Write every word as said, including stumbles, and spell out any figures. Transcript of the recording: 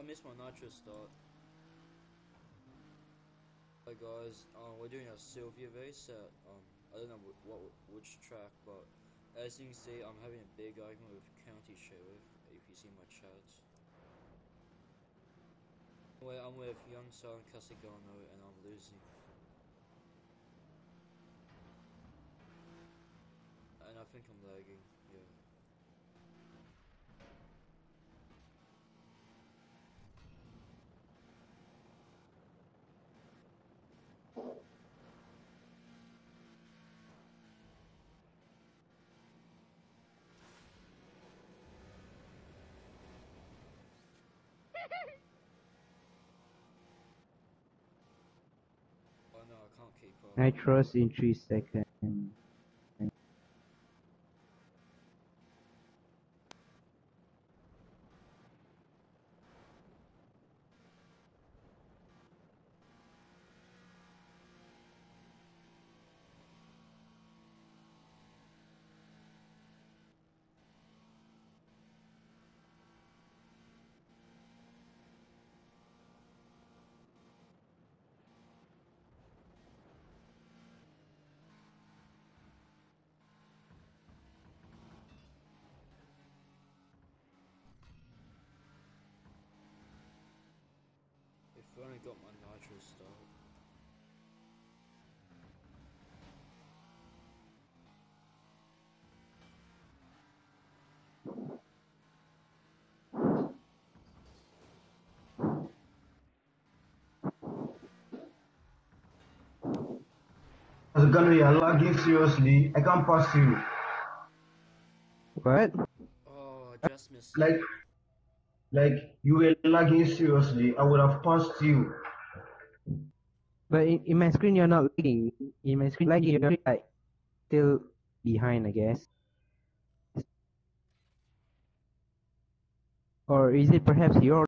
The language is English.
missed my nitro start. Hi guys, um, we're doing a Silvia race at, um, I don't know what, what which track, but as you can see, I'm having a big argument with County Sheriff, if you see my chats. Anyway, I'm with Young Son Casigano, and I'm losing. And I think I'm lagging, yeah. Oh no, I can't keep up. Nitros in three seconds. If I only got my nitro start. Gunner, you're lagging seriously. I can't pass you. What? Oh, I just missed Like, it. like you were lagging seriously. I would have passed you. But in, in my screen, you're not lagging. In my screen, lagging, you're like still behind, I guess. Or is it perhaps your